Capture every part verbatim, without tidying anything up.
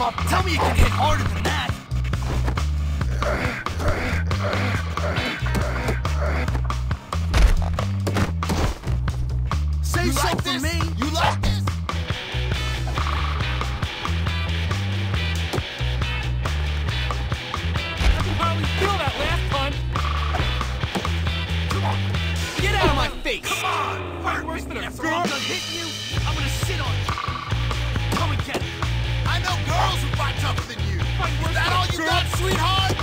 come up. Tell me you can hit harder than that. Say You so like for this? me. You like this? I can hardly feel that last punch. Come on. Get out of my face. Come on. Fight worse than a After girl. I'm done hitting you, I'm gonna sit on you. Come and get it. I know girls who fight tougher than you. Fight worse Is that than a all you girl. got, sweetheart?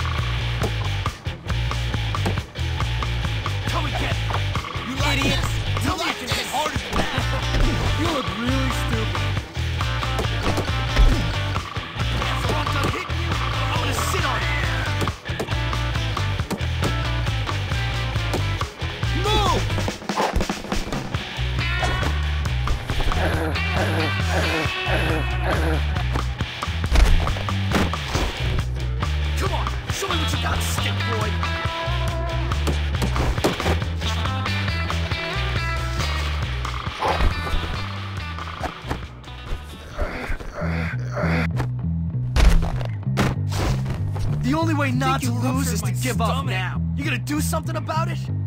Come and get it. You like Idiot. this? You Tell me like you can this? hit harder than that. You look really stupid. After I'm done hitting you, I'm gonna sit on you. Move! Come on, show me what you got, stick boy. The only way not to you lose ruptured is to my give up stomach. now. You gonna do something about it?